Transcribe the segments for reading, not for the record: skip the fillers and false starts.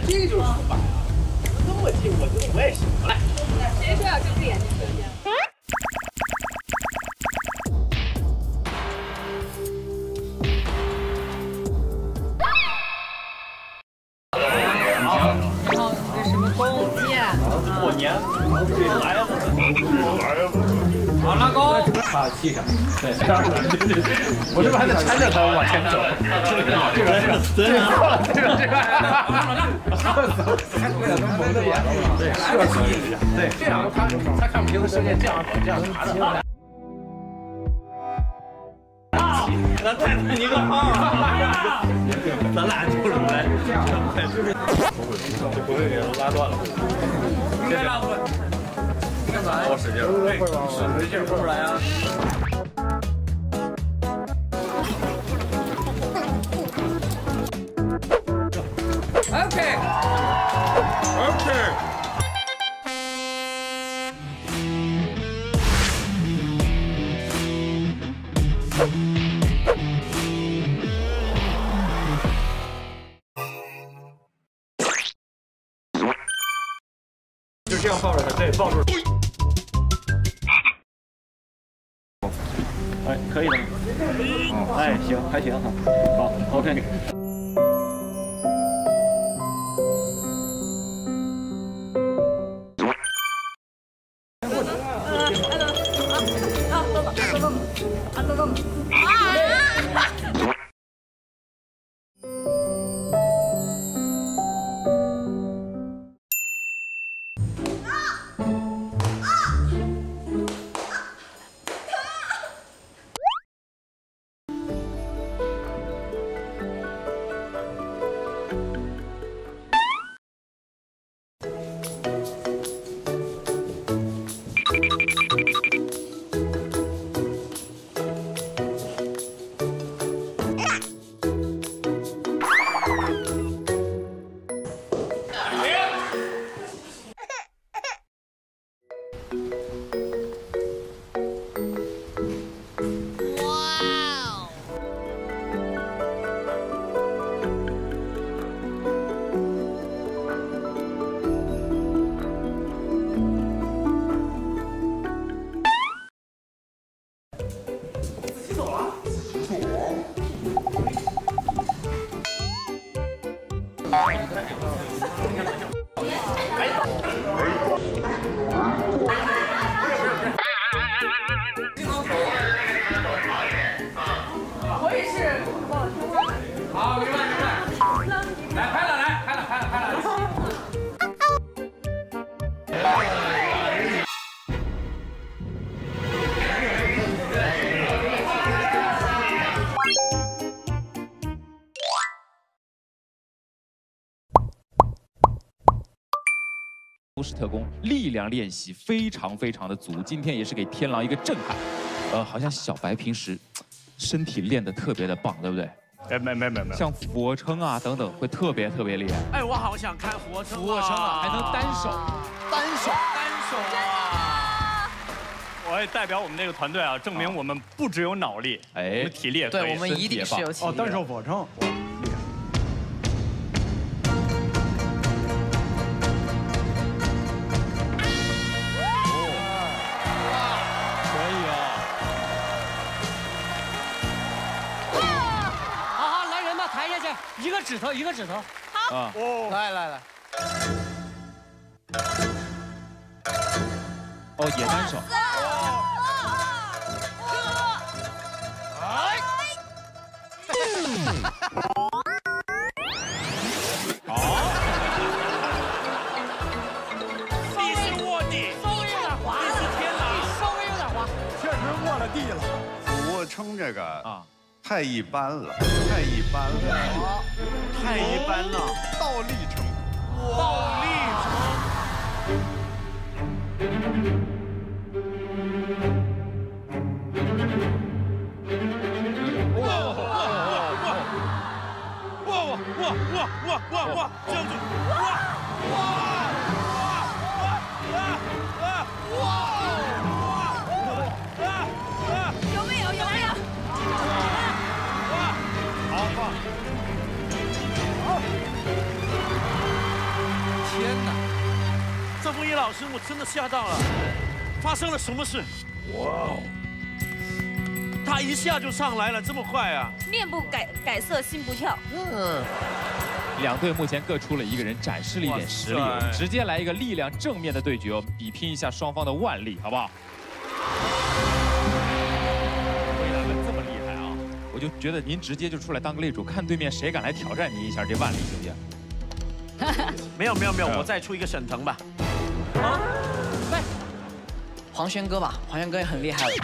这就是出版啊！那么近，我觉得我也行了。 谁说要睁着眼睛射箭？ 过年，来呀！ 好，拉钩。 他系上，对，我这边还得搀着他往前走。这个，蒙着眼，对，射死一下，对，这样他看不清射箭，这样拿着。咱太太你个胖啊！咱俩就是来，这不会给拉断了。 应该拉不断。 我使劲，使劲出来啊！就这样抱着他，对，抱住。哎，可以的。哎，行，还行哈。好 ，OK。 我也是， 好，明白。来，拍了。 都市特工力量练习非常的足，今天也是给天狼一个震撼。好像小白平时身体练得特别的棒，对不对？ 哎，没， 像俯卧撑啊等等，会特别厉害。 哎，我好想看俯卧撑。 俯卧撑啊，还能单手。 我也代表我们这个团队啊，证明我们不只有脑力，我们体力也可以。 对，我们一定是有体力。 哦，单手俯卧撑。 一个指头。 好。 哦， 来。 哦，也单手。 你是卧底，稍微有点滑。你是天狼，稍微有点滑。 确实卧了地了。 俯卧撑这个啊。 太一般了，倒立撑， 哇，将军， 有没有？ 好放。 老师，我真的吓到了，发生了什么事？哇哦！他一下就上来了，这么快啊！ 面不改色心不跳。 两队目前各出了一个人，展示了一点实力，我们直接来一个力量正面的对决，我们比拼一下双方的腕力，好不好？魏大哥这么厉害啊，我就觉得您直接就出来当个擂主，看对面谁敢来挑战您一下这腕力，行不行？ 没有，我再出一个沈腾吧。 啊？对，黄轩哥吧，黄轩哥也很厉害了。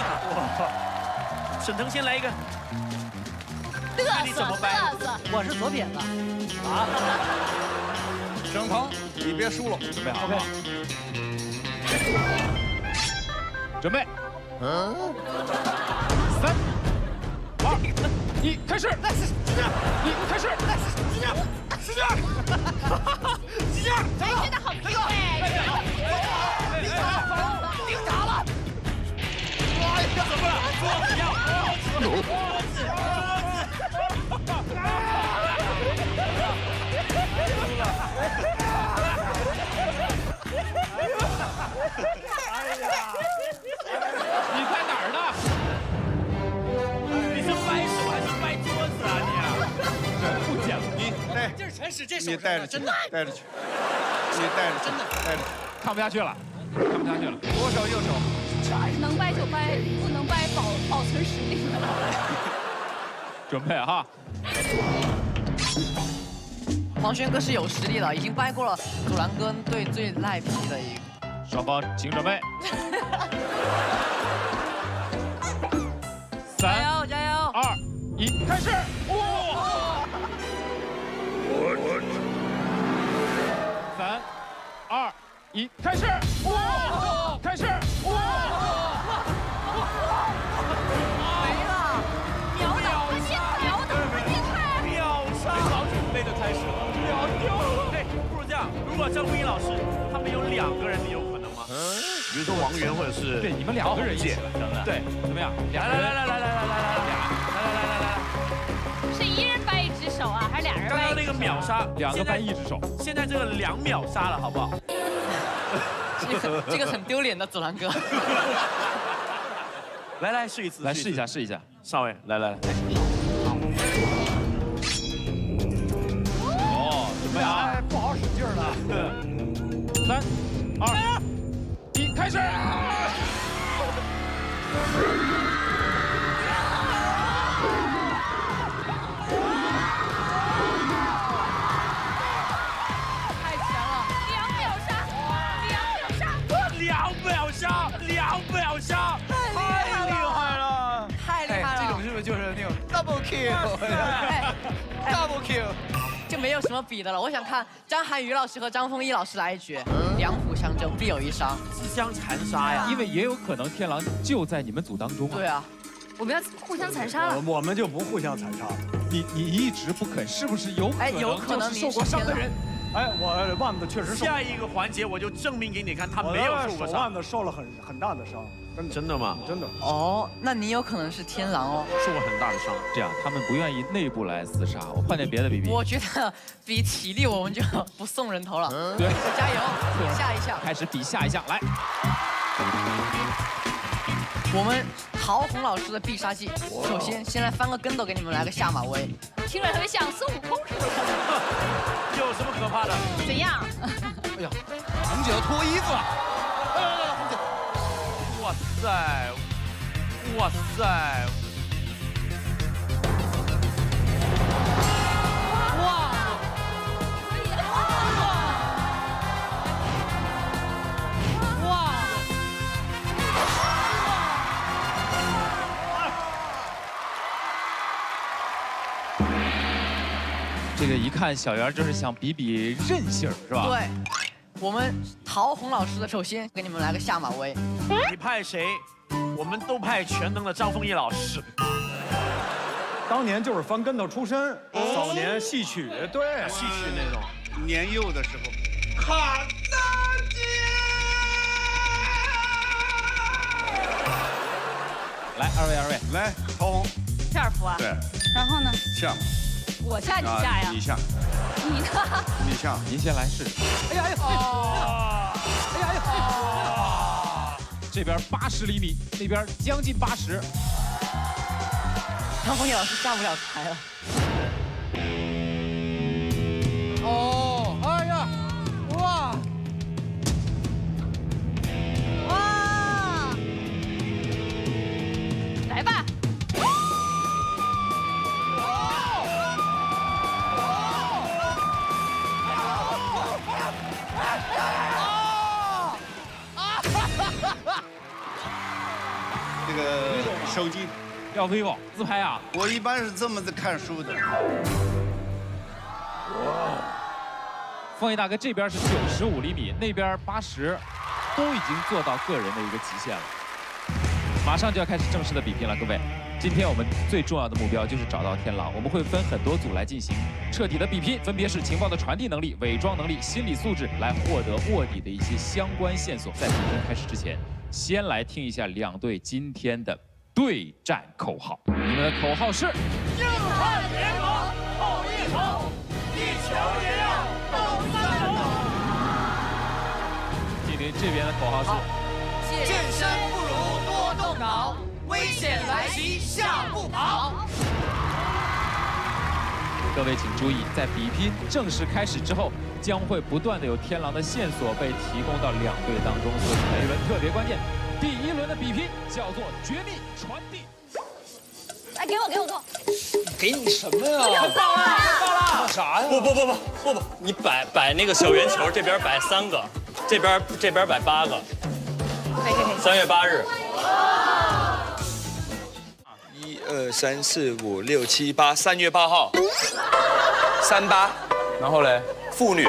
沈腾先来一个。 嘚瑟， 我是左撇子。啊。 沈腾，你别输了， 准备好了。准备。3、2、1，开始。开始。 哎，真的好拼哎！ 顶塔了！ 哎呀，怎么了？桌子要！ 你在哪儿呢？ 你是掰手还是掰桌子啊你？ 不讲你带， 这是全使这手你带着去， 真的带着去，你带着去， 真的带着去， 看不下去了，看不下去了。 左手右手， 能掰就掰，不能掰保存实力。 准备哈。 黄轩哥是有实力的，已经掰过了阻拦哥队最赖皮的一个。 双方请准备。3、 加油 2、1，开始！哇！3、2、1，开始！哇！开始！哇！ 没了！ 秒倒， 秒杀！最早准备的开始了，秒掉了。对，不如这样，如果张丰毅老师他们有2个人，你有可能吗？比如说王源或者是对，你们2个人一起， 对， 怎么样？ 来， 是1人掰1只手啊，还是2人掰？ 刚刚那个秒杀 ，2个掰1只手， 现在这个2秒杀了，好不好？ 这个很丢脸的阻拦哥。 来试一次， 来试一下。 少伟，来。 哦，准备啊！ 不好使劲儿了。 3、2、1，开始！ 太强了 2秒杀， 太厉害了！ 太厉害了！ 这种是不是就是那种 double kill？double kill， 就没有什么比的了。我想看张涵予老师和张丰毅老师来一决，两虎相争，必有一伤， 自相残杀呀！ 因为也有可能天狼就在你们组当中啊。 对啊， 我们要互相残杀了。 我们就不互相残杀。 你一直不肯，是不是有可能？ 有可能受过伤的人。 哎，我腕子确实受。 下一个环节我就证明给你看，他没有受过伤。 手腕子受了很大的伤， 真的吗？ 真的。 哦，那你有可能是天狼哦， 受过很大的伤。 这样，他们不愿意内部来厮杀，我换点别的比比。 我觉得比体力我们就不送人头了。 对， 加油，下一项。 开始比下一项，来。 我们陶虹老师的必杀技，首先来翻个跟斗，给你们来个下马威。 听着特别像孙悟空似的。 有什么可怕的？ 怎样？ 哎呀，红姐要脱衣服了。 红姐，哇塞，哇塞！ 这个一看小袁就是想比比韧性，是吧？ 对，我们陶虹老师的首先给你们来个下马威。 你派谁？我们都派全能的张丰毅老师。 当年就是翻跟头出身，早年戏曲，对， 戏曲那种。 年幼的时候， 卡大姐。 来，二位， 来，陶虹， 这样服啊？ 对， 然后呢？ 下， 我下你下呀？ 你下， 你呢？ 你下， 您先来试试。 哎呀， 哎呀呀！这边80厘米，那边将近80。 张丰毅老师下不了台了。 哦，哎呀，哇！ 哇！来吧！ 这个手机要 vivo 自拍啊！ 我一般是这么看书的。 丰毅大哥这边是95厘米，那边80，都已经做到个人的一个极限了。马上就要开始正式的比拼了，各位。今天我们最重要的目标就是找到天狼，我们会分很多组来进行彻底的比拼，分别是情报的传递能力、伪装能力、心理素质，来获得卧底的一些相关线索。在比拼开始之前，先来听一下两队今天的对战口号。你们的口号是： 硬汉联盟吼一吼，地球也要动3动。 静婷这边的口号是： 健身不如多动脑，危险来袭吓不跑。 各位请注意，在比拼正式开始之后，将会不断的有天狼的线索被提供到两队当中，所以每一轮特别关键。第一轮的比拼叫做绝密传递。 来，给我做。 给你什么呀？ 爆了！ 啥呀？ 不，你摆那个小圆球，这边摆3个，这边摆8个。3月8日。 1、2、3、4、5、6、7、8， 3月8号，38，然后嘞，妇女。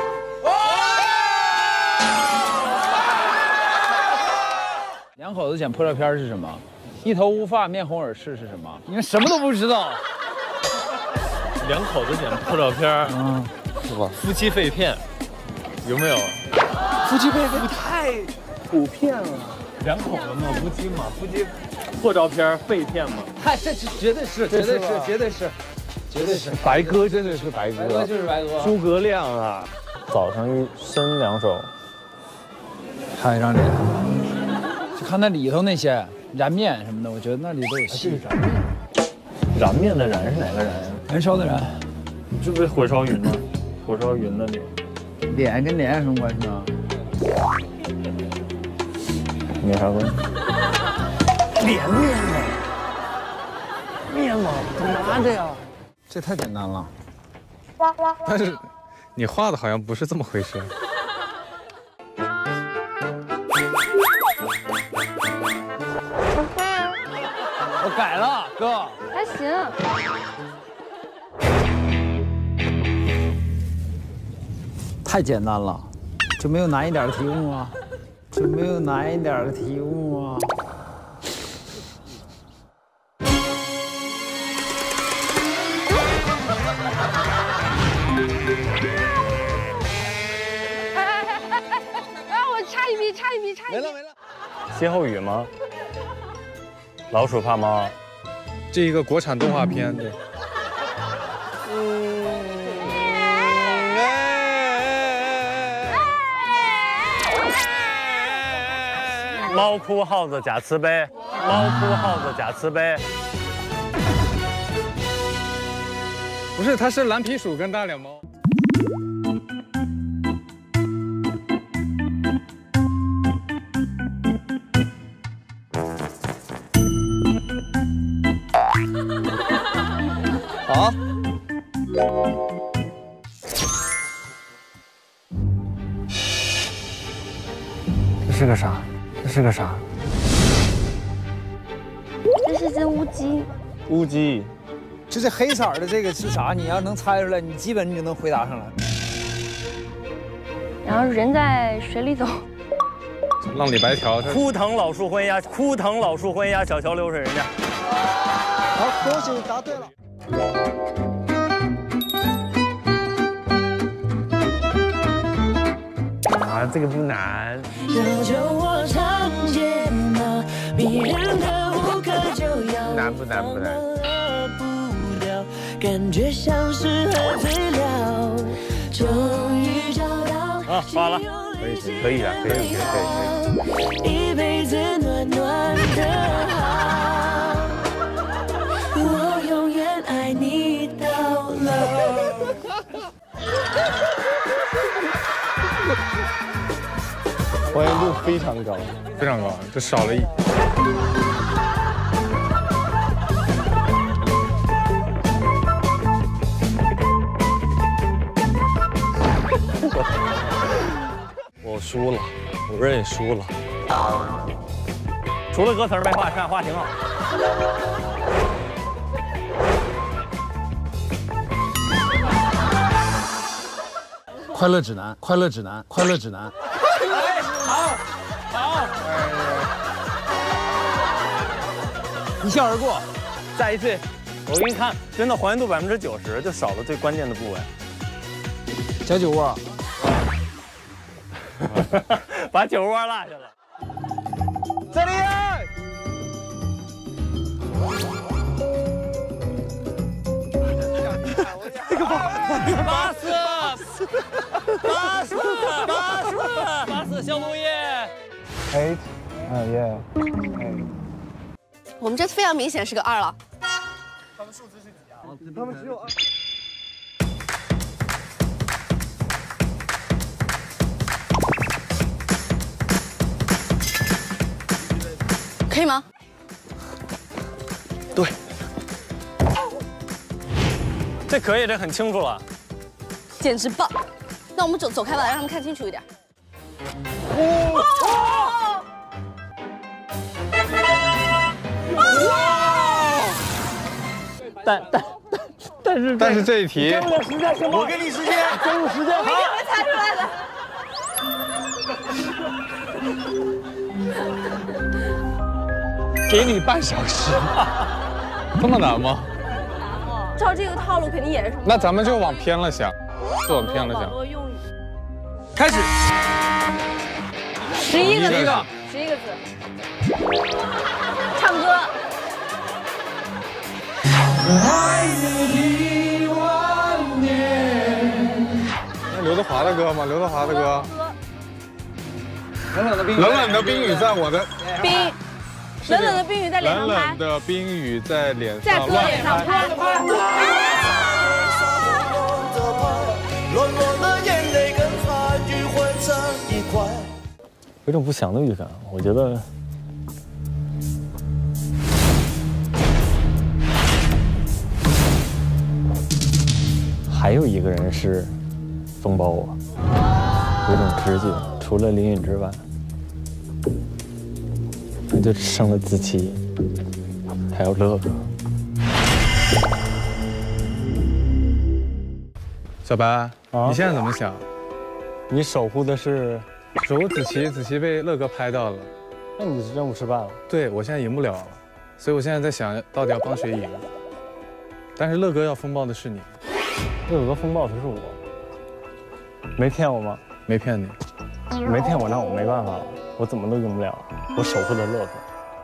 两口子剪破照片是什么？一头乌发，面红耳赤是什么？你们什么都不知道。 两口子剪破照片， 是吧？ 夫妻肺片，有没有？ 夫妻肺片太普遍了。 两口子嘛，夫妻嘛，夫妻破照片肺片嘛。 太，这绝对是。 白鸽真的是白鸽， 白鸽就是白鸽。 诸葛亮啊，早上一伸2手， 看一张脸，就看那里头那些燃面什么的，我觉得那里都有戏。 燃面的燃是哪个燃？ 燃烧的燃， 这不是火烧云吗？火烧云的脸。 脸跟脸有什么关系呢？ 没啥关系。 面嘛，怎么拿着呀？这太简单了。 但是你画的好像不是这么回事。 我改了，哥。 还行。 太简单了，就没有难一点的题目吗？ 我差一笔。 没了。 歇后语吗？老鼠怕猫。 这一个国产动画片，对。 猫哭耗子假慈悲， 不是，它是蓝皮鼠跟大脸猫。 好。 这是个啥？ 这是只乌鸡。 乌鸡。 就这黑色的这个是啥？你要能猜出来，你基本你就能回答上来。 然后人在水里走。 浪里白条。 枯藤老树昏鸦，小桥流水人家。 好，恭喜你答对了。 啊，这个不难。难不难？ 感觉像是喝醉了，终于找到啊，发了，可以的，可以。 一辈子暖暖的好，我永远爱你到老。 还原度非常高，非常高，这少了一。 我输了，我认输了。 除了歌词没画，剩下画挺好。 快乐指南，快乐指南，快乐指南。 好， 一笑而过。 再一次，我给你看，真的还原度90%，就少了最关键的部位。 小酒窝。 把酒窝落下了。这里。这个 84，消毒液。 8，耶。 我们这非常明显是个2了。 他们数字是几啊？他们只有2。 可以吗？ 对，这可以，这很清楚了， 简直棒！那我们走开吧，让他们看清楚一点。 但是这一题， 给我时间行吗？我给你时间，给我时间。 我一定会猜出来的。 给你半小时，这么难吗？ 照这个套路肯定也是。 那咱们就往偏了想，就往偏了想。 开始。 11个字。唱歌。 爱你1万年。那刘德华的歌吗？刘德华的歌。冷冷的冰雨，冷冷的冰雨在我的冰。冷冷的冰雨在脸上拍。 冷冷的冰雨在脸上。 在哥脸上拍。 有种不祥的预感，我觉得。还有一个人是风暴我，有种直觉，除了林允之外，那就只剩了子琪，还有乐哥。 小白，你现在怎么想？ 你守护的是守护子琪，子琪被乐哥拍到了， 那你任务失败了。 对，我现在赢不了了，所以我现在在想到底要帮谁赢。但是乐哥要风暴的是你。 乐哥风暴的是我，没骗我吗？ 没骗你， 没骗我，那我没办法了，我怎么都赢不了，我守护的乐哥。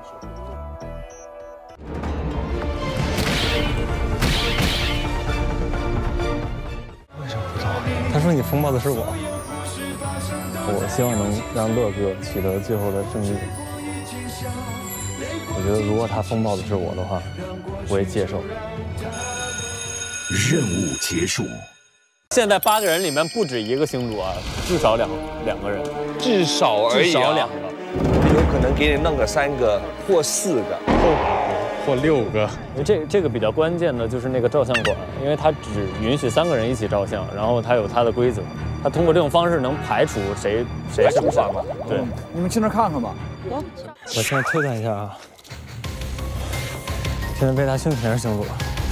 为什么不知道？他说你风暴的是我，我希望能让乐哥取得最后的胜利。我觉得如果他风暴的是我的话，我也接受。 任务结束。 现在8个人里面不止一个星主啊，至少两个人， 至少而已、啊， 至少2个， 有可能给你弄个3个或4个， 或6个。 因为这个比较关键的就是那个照相馆，因为它只允许3个人一起照相，然后它有它的规则，它通过这种方式能排除谁是不是嘛？对， 你们去那儿看看吧。 我现在推断一下啊，现在魏大星全是星主。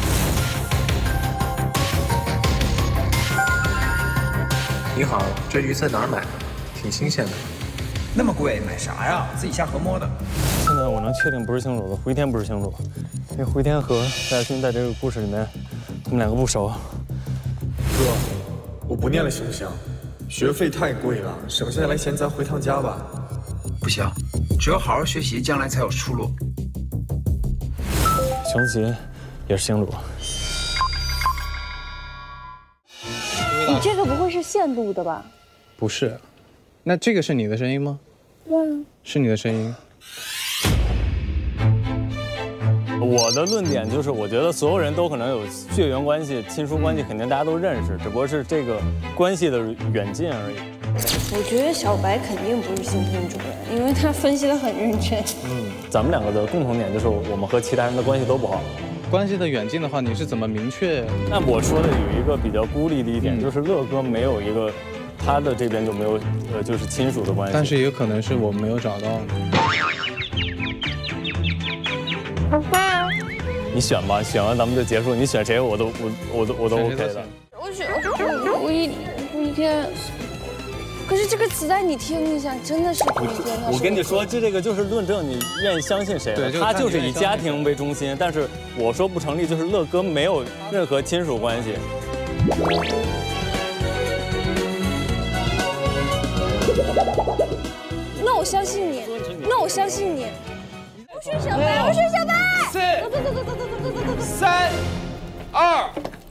你好，这鱼在哪儿买的？挺新鲜的。 那么贵，买啥呀？自己瞎琢磨的。 现在我能确定不是星主的，回天不是星主，因为回天和魏大星在这个故事里面，他们2个不熟。 哥，我不念了行不行？学费太贵了，省下来钱咱回趟家吧。 不行，只有好好学习，将来才有出路。 熊子琪也是星主。 你这个不会是现录的吧？ 不是。那这个是你的声音吗？是你的声音。 我的论点就是，我觉得所有人都可能有血缘关系、亲属关系，肯定大家都认识，只不过是这个关系的远近而已。 我觉得小白肯定不是新听主任，因为他分析得很认真。 咱们两个的共同点就是我们和其他人的关系都不好。 关系的远近的话，你是怎么明确？ 那我说的有一个比较孤立的一点，就是乐哥没有一个，他的这边就没有就是亲属的关系。 但是也有可能是我没有找到。 你选吧，选完咱们就结束。你选谁我都 OK 的。 我选五一天。可是这个磁带你听一下，真的是五一天。 我跟你说，这个就是论证你愿意相信谁了。他就是以家庭为中心，但是我说不成立，就是乐哥没有任何亲属关系。 那我相信你，那我相信你。我选小白，我选小白。 4、3、2。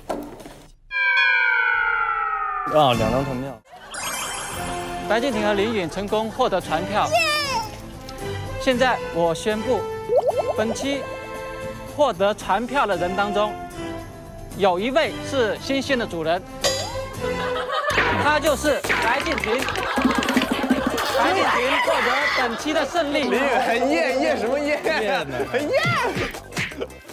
啊，2张传票。 白敬亭和林允成功获得传票。现在我宣布，本期获得传票的人当中，有一位是新鲜的主人，他就是白敬亭。白敬亭获得本期的胜利。 林允还验什么验？还验。